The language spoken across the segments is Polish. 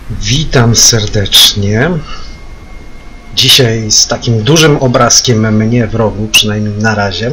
Witam serdecznie. Dzisiaj z takim dużym obrazkiem mnie w rogu, przynajmniej na razie,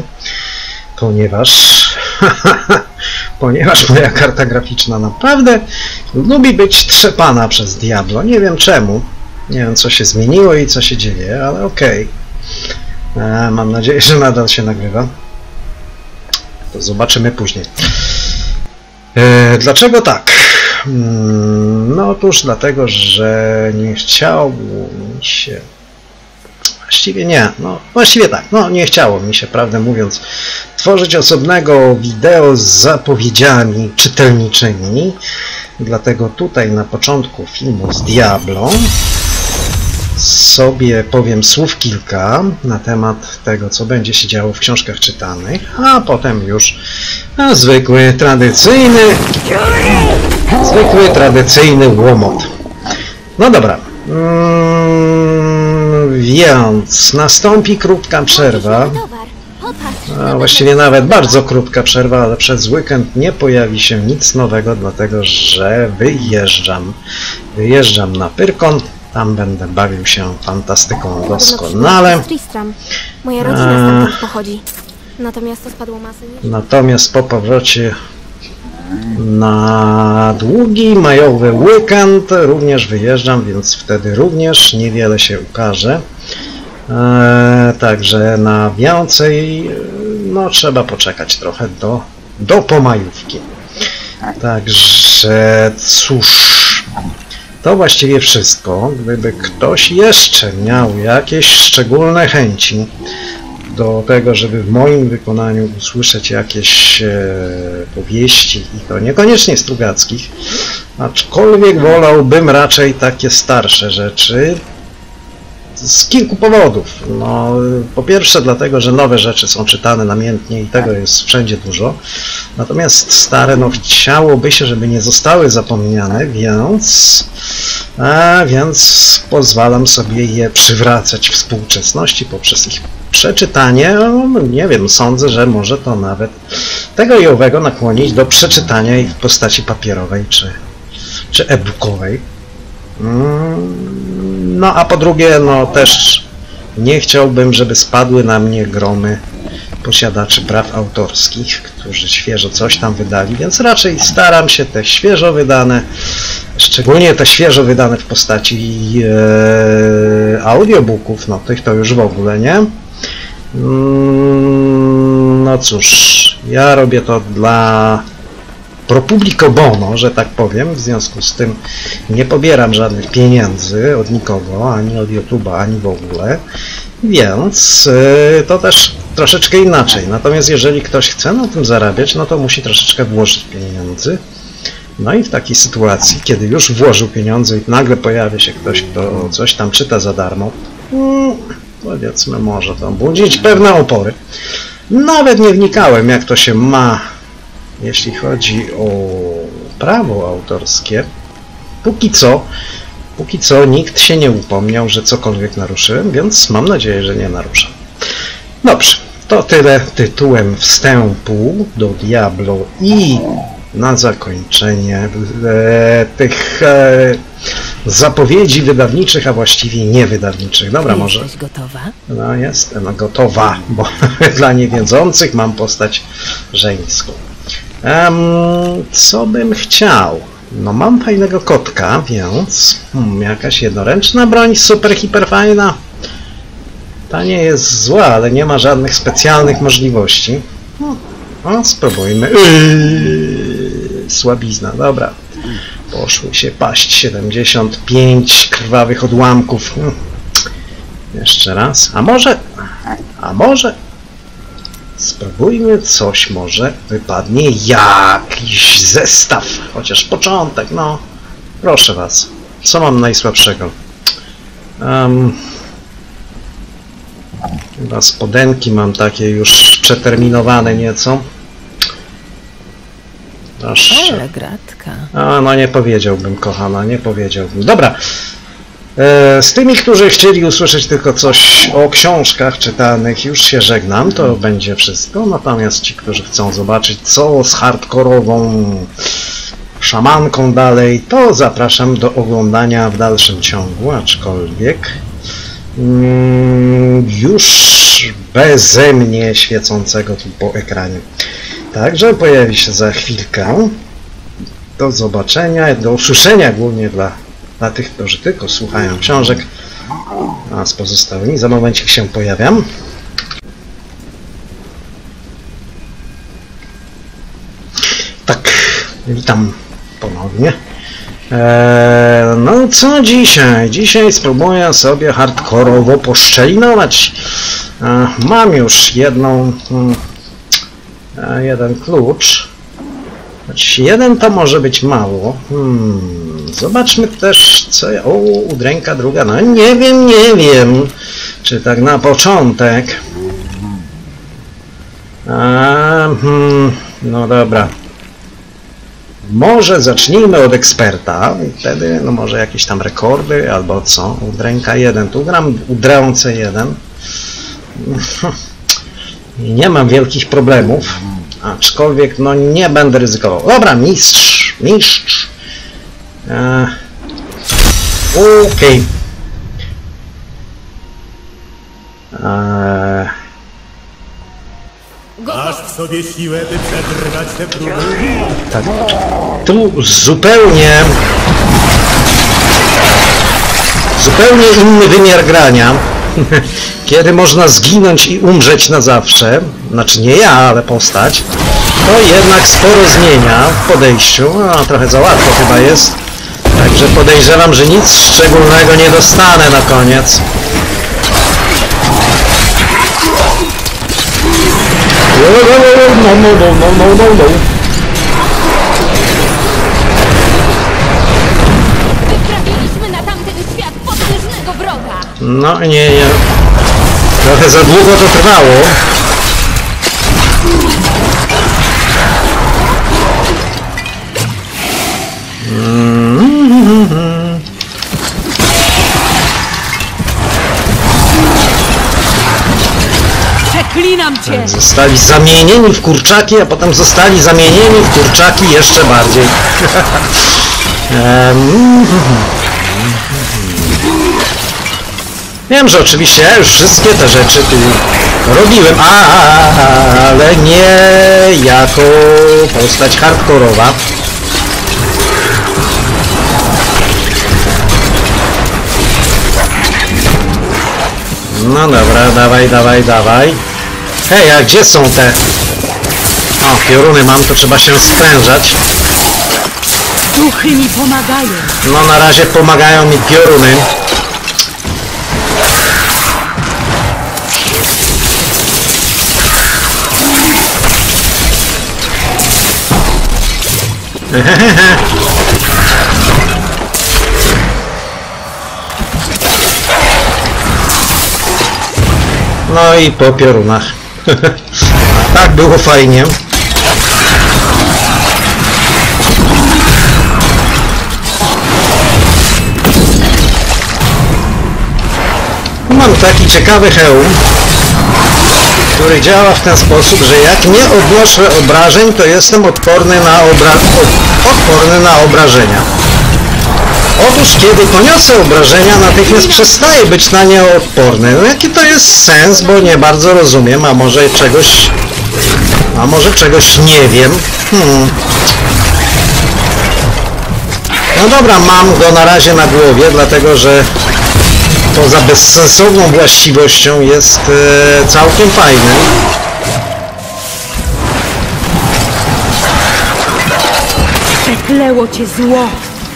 ponieważ moja karta graficzna naprawdę lubi być trzepana przez Diablo. Nie wiem czemu, nie wiem co się zmieniło i co się dzieje, ale okej. Mam nadzieję, że nadal się nagrywa. To zobaczymy później. Dlaczego tak? No otóż dlatego, że nie chciało mi się... Właściwie nie, no właściwie tak, no nie chciało mi się, prawdę mówiąc, tworzyć osobnego wideo z zapowiedziami czytelniczymi. Dlatego tutaj na początku filmu z Diablo sobie powiem słów kilka na temat tego, co będzie się działo w książkach czytanych, a potem już zwykły, tradycyjny łomot. No dobra, więc nastąpi krótka przerwa, a właściwie nawet bardzo krótka przerwa, ale przez weekend nie pojawi się nic nowego, dlatego że wyjeżdżam na Pyrkon. Tam będę bawił się fantastyką doskonale. Moja rodzina stamtąd pochodzi. Natomiast to spadło masy. Natomiast po powrocie na długi majowy weekend również wyjeżdżam, więc wtedy również niewiele się ukaże. Także na więcej no trzeba poczekać trochę do pomajówki. Także cóż, to właściwie wszystko. Gdyby ktoś jeszcze miał jakieś szczególne chęci do tego, żeby w moim wykonaniu usłyszeć jakieś powieści, i to niekoniecznie strugackich, aczkolwiek wolałbym raczej takie starsze rzeczy z kilku powodów. No, po pierwsze dlatego, że nowe rzeczy są czytane namiętnie i tego jest wszędzie dużo, natomiast stare, no chciałoby się, żeby nie zostały zapomniane, więc pozwalam sobie je przywracać współczesności poprzez ich przeczytanie. No, nie wiem, sądzę, że może to nawet tego i owego nakłonić do przeczytania ich w postaci papierowej czy e-bookowej. No a po drugie, no też nie chciałbym, żeby spadły na mnie gromy posiadaczy praw autorskich, którzy świeżo coś tam wydali, więc raczej staram się te świeżo wydane, szczególnie te świeżo wydane w postaci audiobooków, no tych to już w ogóle nie. No cóż, ja robię to dla pro publico bono, że tak powiem, w związku z tym nie pobieram żadnych pieniędzy od nikogo, ani od YouTube'a, ani w ogóle, więc to też troszeczkę inaczej. Natomiast jeżeli ktoś chce na tym zarabiać, no to musi troszeczkę włożyć pieniędzy. No i w takiej sytuacji, kiedy już włożył pieniądze i nagle pojawia się ktoś, kto coś tam czyta za darmo, powiedzmy, może to budzić pewne opory. Nawet nie wnikałem, jak to się ma, jeśli chodzi o prawo autorskie. Póki co nikt się nie upomniał, że cokolwiek naruszyłem, więc mam nadzieję, że nie naruszę. Dobrze, to tyle tytułem wstępu do Diablo i na zakończenie tych zapowiedzi wydawniczych, a właściwie niewydawniczych. Dobra, może... Jesteś gotowa? No, jestem gotowa, bo dla niewiedzących mam postać żeńską. Co bym chciał? No mam fajnego kotka, więc jakaś jednoręczna broń super hiper fajna. Ta nie jest zła, ale nie ma żadnych specjalnych możliwości. No, spróbujmy. Słabizna, dobra. Poszły się paść 75 krwawych odłamków. Jeszcze raz. A może spróbujmy coś, może wypadnie jakiś zestaw, chociaż początek, no. Proszę was, co mam najsłabszego? Chyba spodenki mam takie już przeterminowane nieco. Ale gratka. No nie powiedziałbym, kochana, nie powiedziałbym. Dobra. Z tymi, którzy chcieli usłyszeć tylko coś o książkach czytanych, już się żegnam, to będzie wszystko. Natomiast ci, którzy chcą zobaczyć, co z hardkorową szamanką dalej, to zapraszam do oglądania w dalszym ciągu, aczkolwiek już beze mnie świecącego tu po ekranie. Także pojawi się za chwilkę. Do zobaczenia, do usłyszenia głównie dla tych, którzy tylko słuchają książek, a z pozostałymi za momencik się pojawiam. Tak, witam ponownie. No co dzisiaj? Dzisiaj spróbuję sobie hardkorowo poszczelinować. Mam już jeden klucz. Choć jeden to może być mało. Zobaczmy też co ja... O, udręka druga. No nie wiem. Czy tak na początek. No dobra. Może zacznijmy od eksperta i wtedy no może jakieś tam rekordy albo co. Udręka 1. Tu gram udręce 1. Nie mam wielkich problemów. Aczkolwiek no nie będę ryzykował. Dobra, mistrz. Okej. Masz w sobie siłę, by przetrwać te próby? Tak. Tu zupełnie inny wymiar grania. Kiedy można zginąć i umrzeć na zawsze, znaczy nie ja, ale postać, to jednak sporo zmienia w podejściu, a trochę za łatwo chyba jest, także podejrzewam, że nic szczególnego nie dostanę na koniec. No. Wyprawiliśmy na tamten świat potężnego wroga. No nie. Trochę za długo to trwało. Przeklinam cię! Zostali zamienieni w kurczaki, a potem zostali zamienieni w kurczaki jeszcze bardziej. Wiem, że oczywiście ja już wszystkie te rzeczy tu robiłem, ale nie jako postać hardkorowa. No dobra, dawaj. Hej, a gdzie są te... O, pioruny mam, to trzeba się sprężać. Duchy mi pomagają. No na razie pomagają mi pioruny. No i po piorunach. Tak było fajnie. Mam taki ciekawy hełm, który działa w ten sposób, że jak nie odnoszę obrażeń, to jestem odporny na obrażenia. Otóż kiedy poniosę obrażenia, natychmiast przestaję być na nie odporny. No jaki to jest sens, bo nie bardzo rozumiem, a może czegoś nie wiem. No dobra, mam go na razie na głowie, dlatego że poza bezsensowną właściwością jest całkiem fajny. Przekleło cię zło.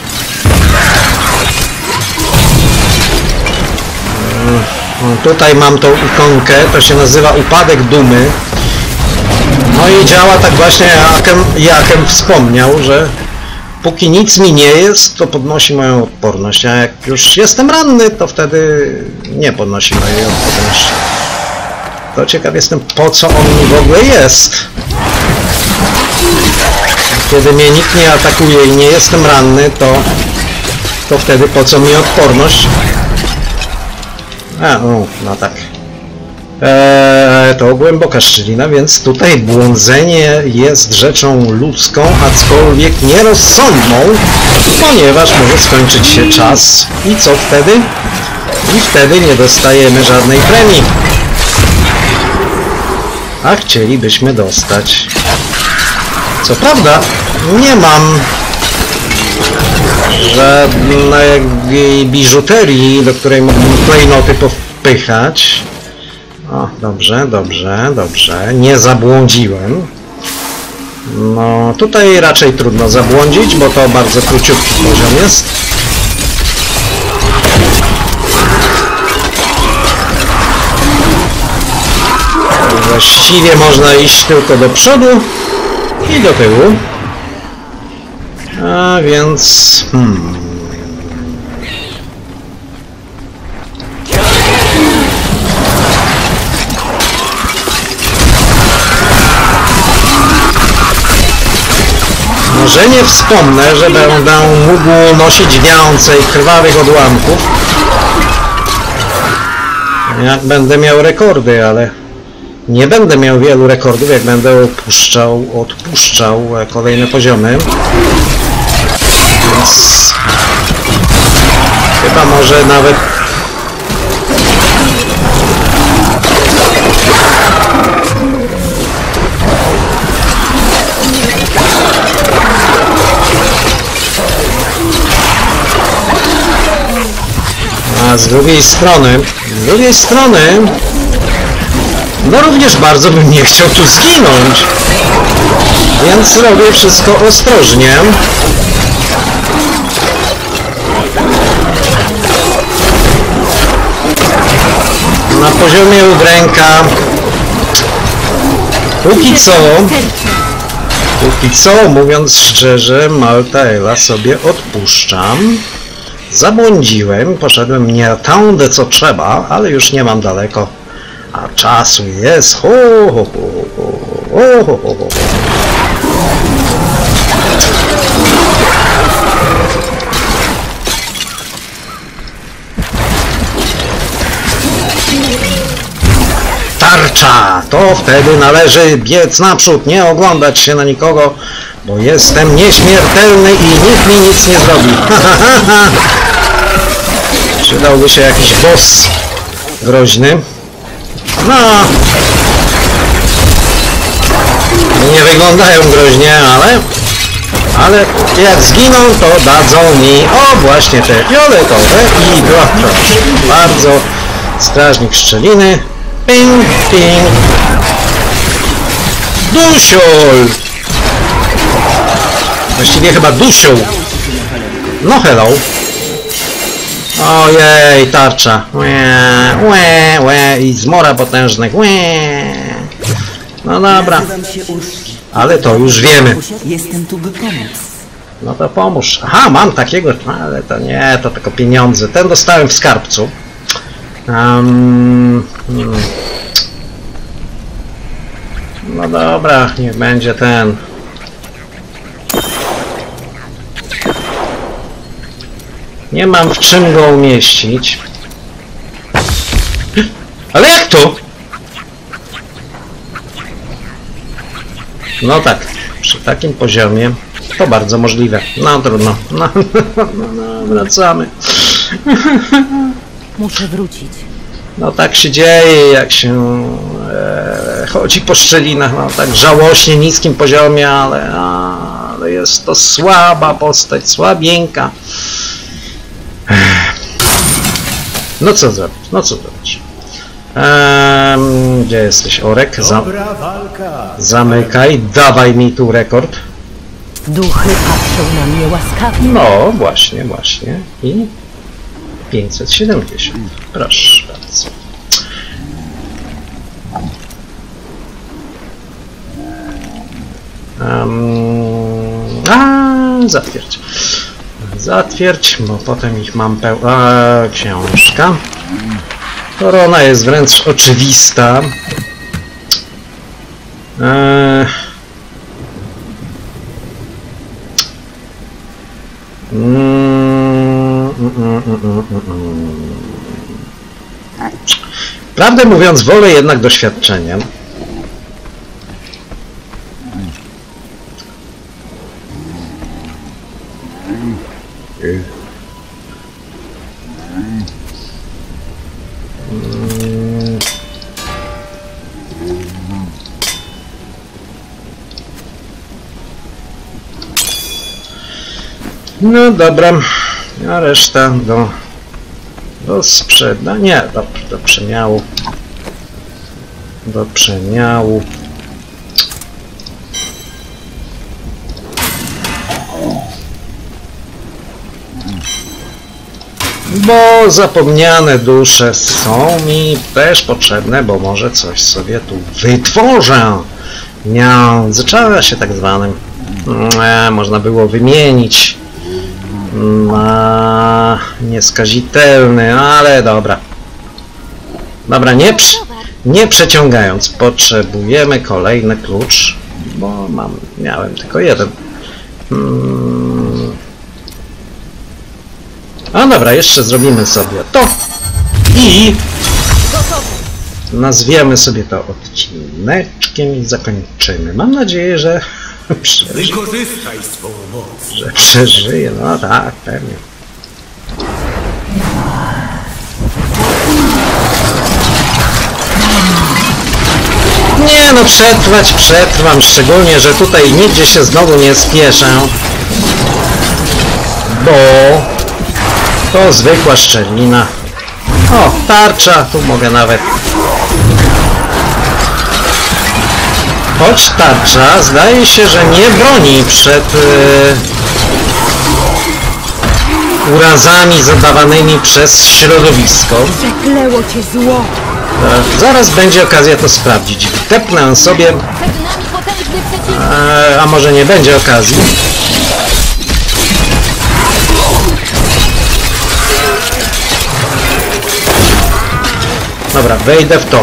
Tutaj mam tą ikonkę, to się nazywa Upadek Dumy. No i działa tak właśnie, jakem wspomniał, że póki nic mi nie jest, to podnosi moją odporność, a jak już jestem ranny, to wtedy nie podnosi mojej odporności. To ciekaw jestem, po co on mi w ogóle jest. Kiedy mnie nikt nie atakuje i nie jestem ranny, to wtedy po co mi odporność? No tak. To głęboka szczelina, więc tutaj błądzenie jest rzeczą ludzką, aczkolwiek nierozsądną, ponieważ może skończyć się czas. I co wtedy? I wtedy nie dostajemy żadnej premii. A chcielibyśmy dostać. Co prawda, nie mam żadnej biżuterii, do której mógłbym klejnoty powpychać. O, dobrze, dobrze, dobrze. Nie zabłądziłem. No, tutaj raczej trudno zabłądzić, bo to bardzo króciutki poziom jest. Właściwie można iść tylko do przodu i do tyłu. A więc... Może nie wspomnę, że będę mógł nosić więcej krwawych odłamków, jak będę miał rekordy, ale nie będę miał wielu rekordów, jak będę odpuszczał kolejne poziomy. Więc chyba może nawet z drugiej strony, no również bardzo bym nie chciał tu zginąć, więc robię wszystko ostrożnie. Na poziomie udręka póki co, mówiąc szczerze, Maltaela sobie odpuszczam. Zabłądziłem, poszedłem nie tędy co trzeba, ale już nie mam daleko. A czasu jest. Tarcza! To wtedy należy biec naprzód, nie oglądać się na nikogo, bo jestem nieśmiertelny i nikt mi nic nie zrobi. Przydałby się jakiś boss groźny. No. Nie wyglądają groźnie, ale jak zginą, to dadzą mi, o właśnie te fioletowe i proszę. Bardzo strażnik szczeliny. Ping, ping. Dusiol! Właściwie chyba dusił. No hello. Ojej, tarcza. I zmora potężnych. No dobra. Ale to już wiemy. Jestem tu, by pomóc. No to pomóż. Aha, mam takiego, ale to nie, to tylko pieniądze. Ten dostałem w skarbcu. No dobra, niech będzie ten. Nie mam w czym go umieścić. Ale jak to? No tak, przy takim poziomie to bardzo możliwe. No trudno. No, wracamy. Muszę wrócić. No tak się dzieje, jak się chodzi po szczelinach, no tak żałośnie niskim poziomie, ale jest to słaba postać, słabieńka. No co zrobić? Gdzie jesteś, Orek? Dobra walka. Zamykaj, dawaj mi tu rekord. Duchy patrzą na mnie łaskawie. No, właśnie. I 570. Proszę bardzo. Zatwierdź, bo potem ich mam książka. Korona jest wręcz oczywista. Prawdę mówiąc, wolę jednak doświadczeniem. No dobra, a reszta do sprzedania, nie, do przemiału. Do przemiału. Bo zapomniane dusze są mi też potrzebne, bo może coś sobie tu wytworzę. W międzyczasie tak zwanym. Można było wymienić na nieskazitelny, ale dobra. Dobra, nie przeciągając, potrzebujemy kolejny klucz, bo miałem tylko jeden. A dobra, jeszcze zrobimy sobie to i nazwiemy sobie to odcineczkiem i zakończymy. Mam nadzieję, że Wykorzystaj swą moc. że przeżyje. No tak, pewnie. Nie no, przetrwam, szczególnie, że tutaj nigdzie się znowu nie spieszę, bo to zwykła szczelina. O, tarcza, tu mogę nawet. Choć tarcza zdaje się, że nie broni przed urazami zadawanymi przez środowisko. Przekleło cię zło. Zaraz będzie okazja to sprawdzić. Wtepnę sobie, Przed nami potężny przeciwnik. a może nie będzie okazji. Dobra, wejdę w to.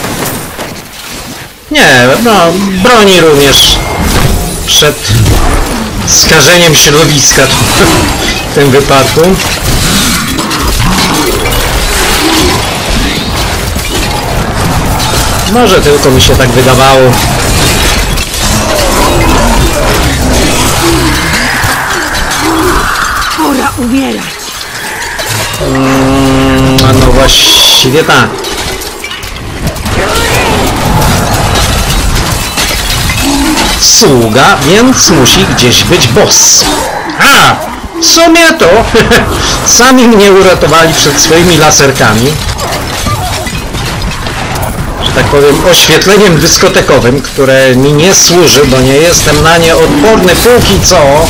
Nie, no, broni również przed skażeniem środowiska w tym wypadku. Może tylko mi się tak wydawało. Pora umierać. No właściwie tak. Sługa, więc musi gdzieś być boss. A! W sumie to sami mnie uratowali przed swoimi laserkami. Że tak powiem, oświetleniem dyskotekowym, które mi nie służy, bo nie jestem na nie odporny póki co.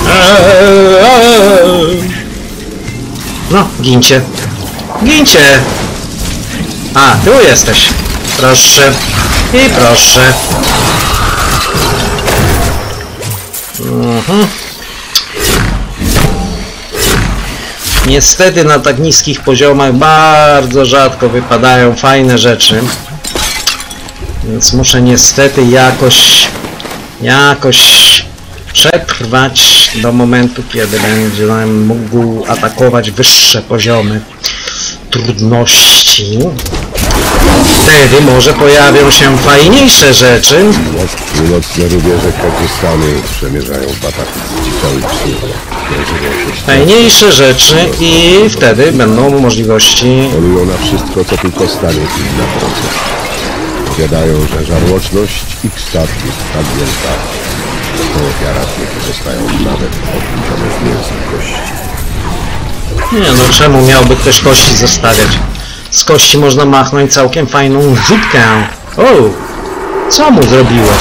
No, gincie. Gincie! A, tu jesteś. Proszę. I proszę. Niestety na tak niskich poziomach bardzo rzadko wypadają fajne rzeczy. Więc muszę niestety jakoś przetrwać do momentu, kiedy będę mógł atakować wyższe poziomy trudności. Wtedy może pojawią się fajniejsze rzeczy. Północne rubieże Kyrgyzstanu przemierzają batak zdziczonych psów. Fajniejsze rzeczy i wtedy będą możliwości. Polują na wszystko, co tylko stanie im na drodze. Powiadają, że żarłoczność ich stad jest tak wielka, że po ofiarach nie pozostają nawet odliczone z mięsa kości. Nie no, czemu miałby ktoś kości zostawiać? Z kości można machnąć całkiem fajną rzutkę. O! Co mu zrobiłeś?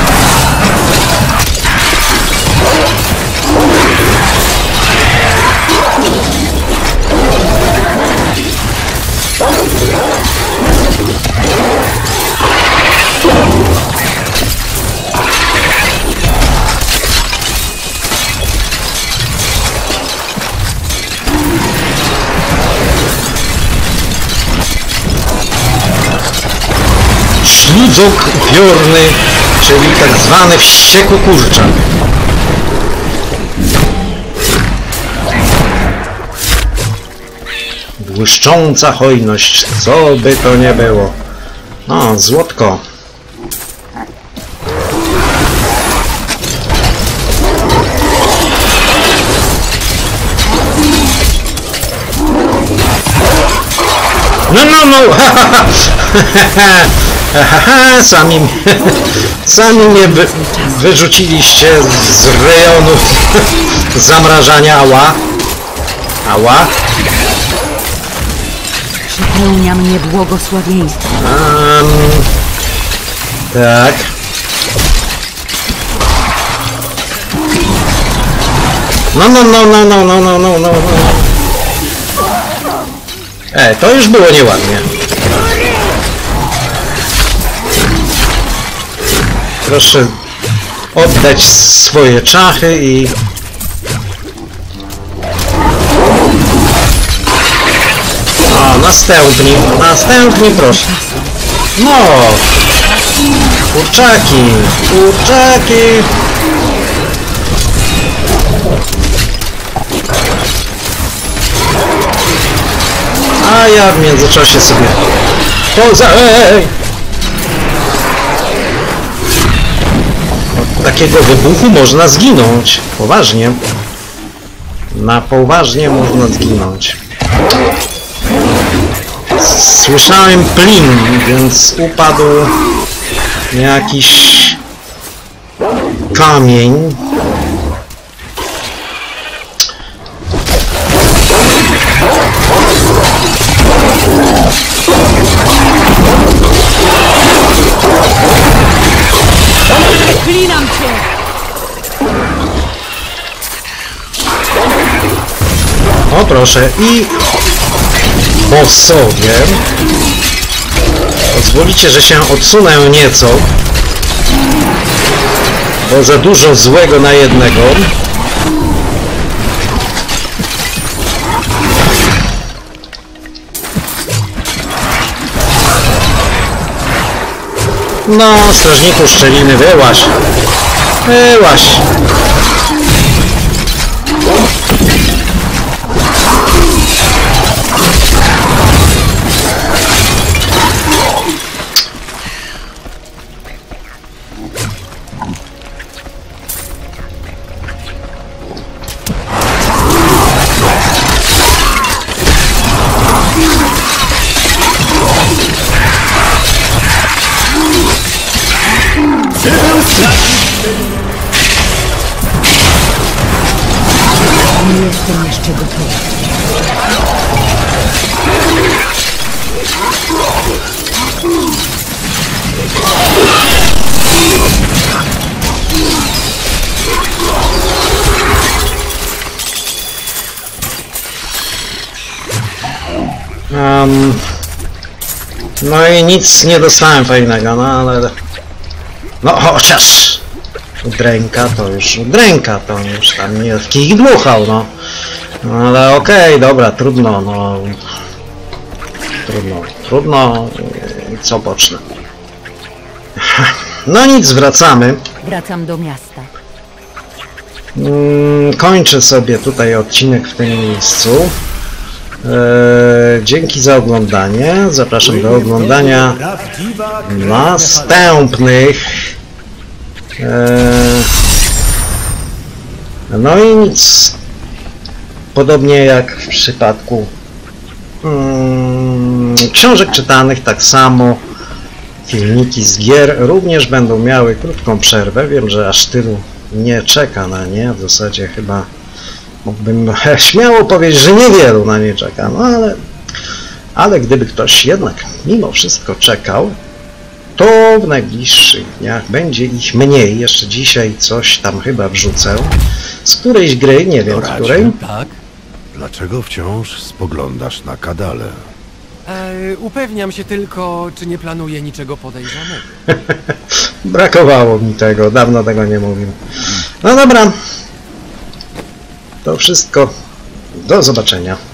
Śludzok upiorny, czyli tak zwany wściekły kurczak. Błyszcząca hojność, co by to nie było. O, złotko. No, sami mnie wyrzuciliście z rejonu zamrażania. Ała. Przepełnia mnie błogosławieństwo. Tak. No. To już było nieładnie. Proszę oddać swoje czachy i... O, następny proszę. No! Kurczaki! A ja w międzyczasie sobie od takiego wybuchu można zginąć. Poważnie. Na poważnie można zginąć. Słyszałem plin, więc upadł jakiś kamień. Klinam cię! O proszę, i bossowie, pozwolicie, że się odsunę nieco, bo za dużo złego na jednego. No, strażniku szczeliny, wyłaź! Nie jestem jeszcze gotowy. No i nic nie dostałem fajnego, no ale... No chociaż... Udręka to już tam nie w kij dmuchał, no. No ale okej, dobra, trudno, no. Trudno, co pocznę. No nic, wracamy. Wracam do miasta. Kończę sobie tutaj odcinek w tym miejscu. Dzięki za oglądanie. Zapraszam do oglądania następnych. No i nic. Podobnie jak w przypadku książek czytanych, tak samo filmiki z gier również będą miały krótką przerwę. Wiem, że aż tylu nie czeka na nie. W zasadzie chyba mógłbym śmiało powiedzieć, że niewielu na nie czeka. No ale gdyby ktoś jednak mimo wszystko czekał, to w najbliższych dniach będzie ich mniej. Jeszcze dzisiaj coś tam chyba wrzucę. Z którejś gry, nie wiem z której. Tak? Dlaczego wciąż spoglądasz na Kadale? Upewniam się tylko, czy nie planuje niczego podejrzanego. Brakowało mi tego, dawno tego nie mówił. No dobra. To wszystko. Do zobaczenia.